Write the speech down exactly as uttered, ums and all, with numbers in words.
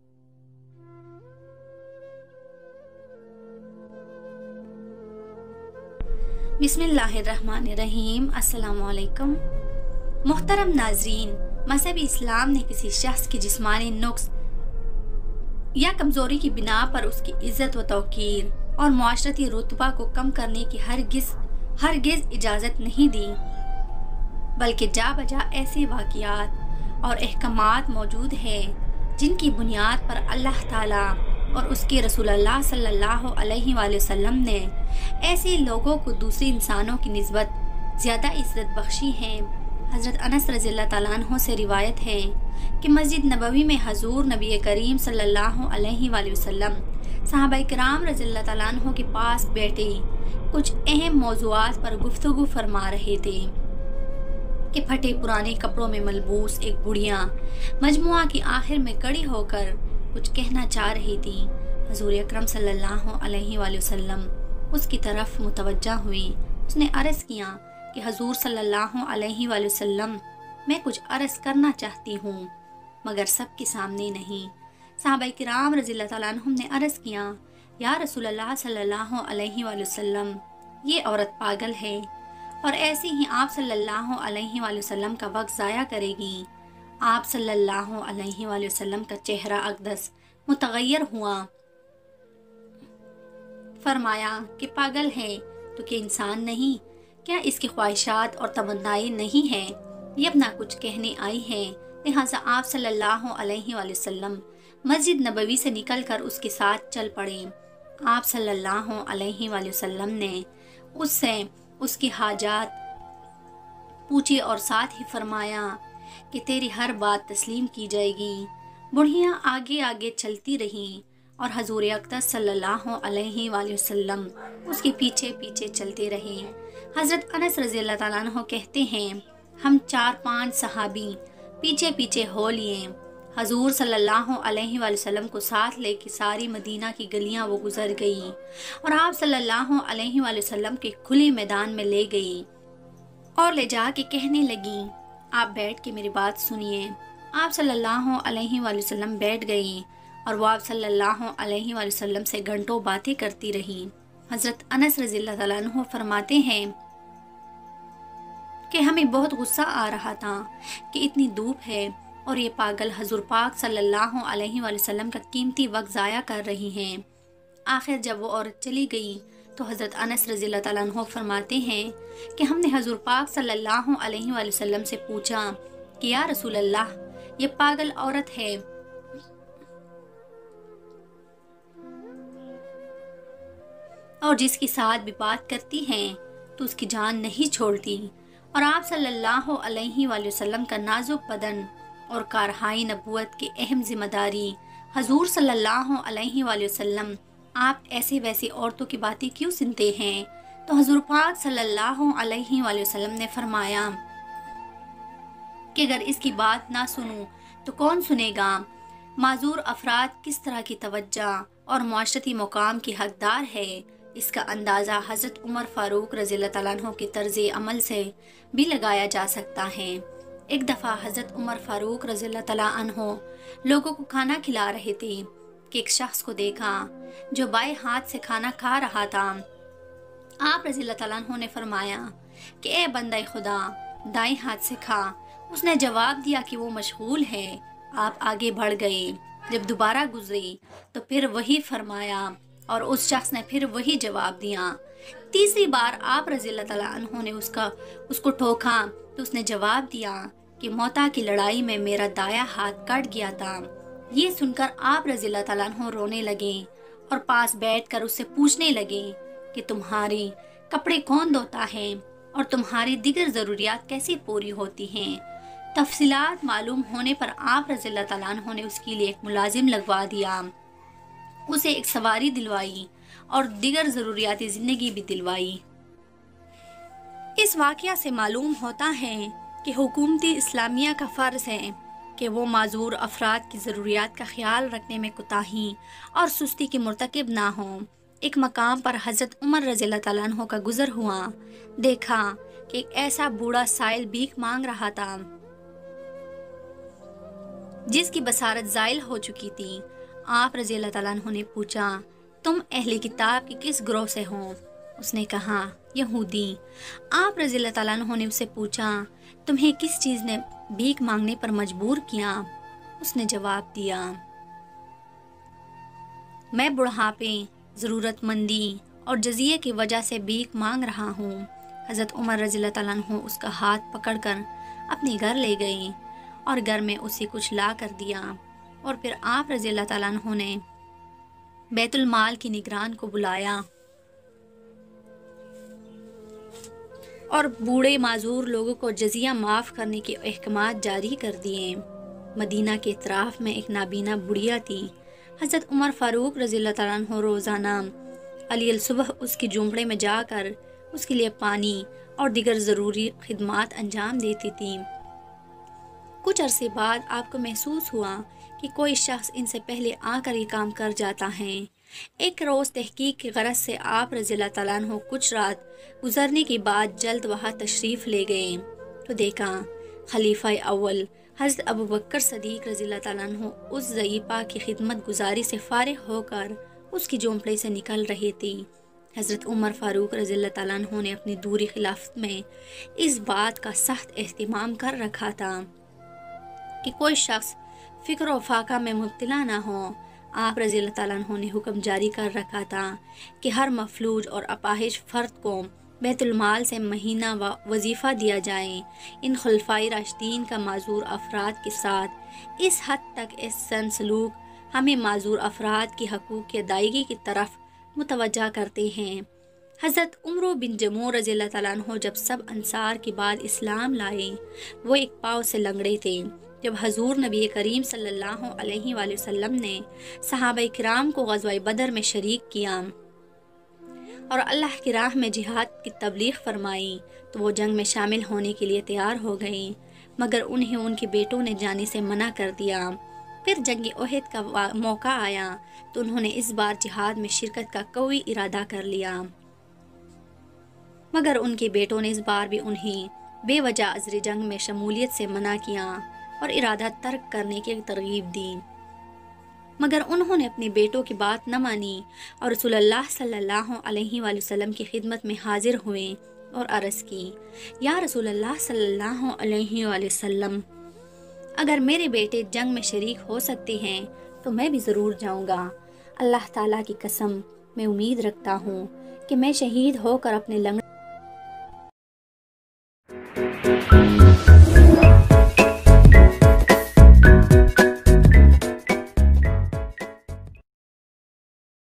बिस्मिल्लाहिर्रहमानिर्रहीम। अस्सलामुअलैकुम। मोहतरम नाजरीन, मज़हब इस्लाम ने किसी शख्स की जिस्मानी नुक्स या कमज़ोरी की बिना पर उसकी इज़्ज़त व तौक़ीर और मुआशरती रुतबा को कम करने की हरगिज़ हरगिज़ इजाज़त नहीं दी, बल्कि जा बजा ऐसे वाक़ियात और अहकामात मौजूद हैं जिनकी बुनियाद पर अल्लाह ताला और उसके रसूल अल्लाह सल्लल्लाहु अलैहि वसल्लम ने ऐसे लोगों को दूसरे इंसानों की निस्बत ज़्यादा इज़्ज़त बख्शी है। हज़रत अनस रज़ियल्लाहु ताला अन्हु से रिवायत है कि मस्जिद नबवी में हजूर नबी करीम सल्लल्लाहु अलैहि वसल्लम सहाबाए किराम रज़ियल्लाहु ताला अन्हु के पास बैठे कुछ अहम मौज़ूआत पर गुफ्तगू फरमा रहे थे कि फटे पुराने कपड़ों में मलबूस एक बुढ़िया मजमुआ की आखिर में खड़ी होकर कुछ कहना चाह रही थी। हजूर अकरम सल्लल्लाहु अलैहि वसल्लम उसकी तरफ मुतवज्जा हुई। उसने अर्ज़ किया कि हजूर सल्लल्लाहु अलैहि वसल्लम, मैं कुछ अर्ज़ करना चाहती हूँ मगर सबके सामने नहीं। सहाबाए किराम रज़ियल्लाहु ताला अन्हुम ने अर्ज़ किया, या रसूल अल्लाह सल्लल्लाहु अलैहि वसल्लम, ये औरत पागल है और ऐसे ही आप सल्लल्लाहु अलैहि वसल्लम का वक्त ज़ाया करेगी। आप सल्लल्लाहु अलैहि वसल्लम का चेहरा अक़दस मुतग़य्यर हुआ। फरमाया कि पागल है तो क्या इंसान नहीं? क्या इसकी ख्वाहिशात और तमन्नाएं नहीं हैं? ये अपना कुछ कहने आई है। लिहाजा आप सल्लल्लाहु अलैहि वसल्लम मस्जिद नबवी से निकलकर उसके साथ चल पड़े। आप सल्लल्लाहु अलैहि वसल्लम ने उससे उसकी हाजात पूछी और साथ ही फरमाया कि तेरी हर बात तस्लीम की जाएगी। बुढ़िया आगे आगे चलती रही और हजूर अक़दस सल्लल्लाहु अलैहि वसल्लम उसके पीछे पीछे चलते रहे। हज़रत अनस रज़ियल्लाहु ताला अन्हु कहते हैं, हम चार पांच सहाबी पीछे पीछे हो लिए। हजूर सल्लल्लाहु अलैहि वसल्लम को साथ लेके सारी मदीना की गलियां वो गुजर गई और आप सल्लल्लाहु अलैहि वसल्लम के खुले मैदान में ले गई और ले जाके कहने लगी, आप बैठ के मेरी बात सुनिए। आप सल्लल्लाहु अलैहि वसल्लम बैठ गई और वो आप सल्लल्लाहु अलैहि वसल्लम से घंटों बातें करती रही। हज़रत अनस रज़ियल्लाहु ताला अन्हु फरमाते हैं कि हमें बहुत गुस्सा आ रहा था कि इतनी धूप है और ये पागल हजूर पाक सल्लल्लाहु अलैहि वसल्लम का कीमती वक्त ज़ाया कर रही हैं। आखिर जब वो औरत चली गई तो हज़रत अनस रज़ियल्लाहु ताला अन्हु फरमाते हैं कि हमने हजूर पाक सल्लल्लाहु अलैहि वसल्लम से पूछा कि या रसूल अल्लाह, ये पागल औरत है और जिसके साथ भी बात करती हैं तो उसकी जान नहीं छोड़ती। और आप सल्लल्लाहु अलैहि वसल्लम का नाजुक बदन और कारहाई नबूवत की अहम जिम्मेदारी हजूर सल्लल्लाहु अलैहि वसल्लम, आप ऐसे वैसे औरतों की बातें क्यों सुनते हैं? तो हजूर पाक सल्लल्लाहु अलैहि वसल्लम ने फरमाया कि अगर इसकी बात ना सुनूं तो कौन सुनेगा? माजूर अफराद किस तरह की तवज्जो और मुआशरती मुकाम की हकदार है, इसका अंदाज़ा हज़रत उमर फ़ारूक रज़ियल्लाहु ताला अन्हु के तर्ज़ अमल से भी लगाया जा सकता है। एक दफ़ा हज़रत उमर फ़ारूक रज़ियल्लाहु ताला अन्हु लोगों को खाना खिला रहे थे कि एक शख्स को देखा जो बाएं हाथ से खाना खा रहा था। आप रज़ियल्लाहु ताला अन्हु ने फरमाया कि ए बंदे खुदा, दाएं हाथ से खा। उसने जवाब दिया कि वो मशगूल है। आप आगे बढ़ गए। जब दोबारा गुजरे तो फिर वही फरमाया और उस शख्स ने फिर वही जवाब दिया। तीसरी बार आप रज़ियल्लाहु ताला अन्हु ने उसका उसको टोका तो उसने जवाब दिया कि मौता की लड़ाई में मेरा दाया हाथ कट गया था। ये सुनकर आप रज़ियल्लाहु ताला अन्हु रोने लगे और पास बैठकर उससे पूछने लगे कि तुम्हारी कपड़े कौन धोता है और तुम्हारी दिगर ज़रूरियात कैसे पूरी होती हैं। तफसीलात मालूम होने पर आप रज़ियल्लाहु ताला अन्हु ने उसके लिए एक मुलाजिम लगवा दिया, उसे एक सवारी दिलवाई और दिगर ज़रूरियात ज़िंदगी भी दिलवाई। इस वाक़या से मालूम होता है कि हुकूमती इस्लामिया का फ़र्ज़ है कि वो माजूर अफराद की ज़रूरियात का ख्याल रखने में कोताही और सुस्ती की मुर्तकिब ना हों। एक मकाम पर हज़रत उमर रज़ियल्लाहु ताला अन्हु का गुज़र हुआ। देखा कि एक ऐसा बूढ़ा साइल भीख मांग रहा था। جس کی بصارت زائل ہو چکی تھی۔ آپ رضی اللہ تعالیٰ عنہ نے پوچھا، تم اہل کتاب کی کس گروہ سے ہو؟ اس نے کہا، یہودی۔ آپ رضی اللہ تعالیٰ عنہ نے اس سے پوچھا، تمہیں کس چیز نے بھیک مانگنے پر مجبور کیا؟ اس نے جواب دیا، میں بڑھاپے، ضرورت مندی اور جزیے کی وجہ سے بھیک مانگ رہا ہوں۔ حضرت عمر رضی اللہ تعالیٰ عنہ اس کا ہاتھ پکڑ کر اپنے گھر لے گئے اور گھر میں اسے کچھ لا کر دیا، اور پھر آپ رضی اللہ تعالیٰ عنہ نے بیت المال کی نگران کو بلایا اور بوڑھے معذور لوگوں کو جزیہ معاف کرنے کے احکامات جاری کر دیے۔ مدینہ کے اطراف میں ایک نابینا بڑھیا تھی۔ حضرت عمر فاروق رضی اللہ تعالیٰ عنہ روزانہ علی الصبح اس کی جھونپڑے میں جا کر اس کے لیے پانی اور دیگر ضروری خدمات انجام دیتی تھی۔ کچھ عرصے بعد آپ کو محسوس ہوا کہ کوئی شخص ان سے پہلے آ کر یہ کام کر جاتا ہے۔ ایک روز تحقیق کی غرض سے آپ رضی اللہ تعالیٰ عنہ کچھ رات گزرنے کے بعد جلد وہاں تشریف لے گئے تو دیکھا خلیفہ اول حضرت ابو بکر صدیق رضی اللہ تعالیٰ عنہ اس ضعیفہ کی خدمت گزاری سے فارغ ہو کر اس کی جھونپڑی سے نکل رہے تھے۔ حضرت عمر فاروق رضی اللہ تعالیٰ عنہ نے اپنی دوری خلافت میں اس بات کا سخت اہتمام کر رکھا تھا کہ کوئی شخص فکر و فاقہ میں مبتلا نہ ہو۔ آپ رضی اللہ تعالیٰ عنہ نے حکم جاری کر رکھا تھا کہ ہر مفلوج اور اپاہج فرد کو بیت المال سے مہینہ وظیفہ دیا جائے۔ ان خلفائے راشدین کا معذور افراد کے ساتھ اس حد تک احسن سلوک ہمیں معذور افراد کی حقوق کی ادائیگی کی طرف متوجہ کرتے ہیں۔ حضرت عمرو بن جموع رضی اللہ تعالیٰ عنہ جب سب انصار کے بعد اسلام لائے، وہ ایک پاؤں سے لنگڑے تھے۔ جب حضور نبی کریم صلی اللہ علیہ وآلہ وسلم نے صحابہ کرام کو غزوہ بدر میں شریک کیا اور اللہ کی راہ میں جہاد کی تبلیغ فرمائی تو وہ جنگ میں شامل ہونے کے لیے تیار ہو گئے، مگر انہیں ان کے بیٹوں نے جانے سے منع کر دیا۔ پھر جنگ احد کا موقع آیا تو انہوں نے اس بار جہاد میں شرکت کا قوی ارادہ کر لیا، مگر ان کے بیٹوں نے اس بار بھی انہیں بے وجہ عذر جنگ میں شمولیت سے منع کیا اور ارادہ ترک کرنے کی ترغیب دی، مگر انہوں نے اپنے بیٹوں کی بات نہ مانی اور رسول اللہ صلی اللہ علیہ وآلہ وسلم کی خدمت میں حاضر ہوئے اور عرض کی، یا رسول اللہ صلی اللہ علیہ وآلہ وسلم، اگر میرے بیٹے جنگ میں شریک ہو سکتے ہیں تو میں بھی ضرور جاؤں گا۔ اللہ تعالیٰ کی قسم، میں امید رکھتا ہوں کہ میں شہید ہو کر اپنے لنگڑے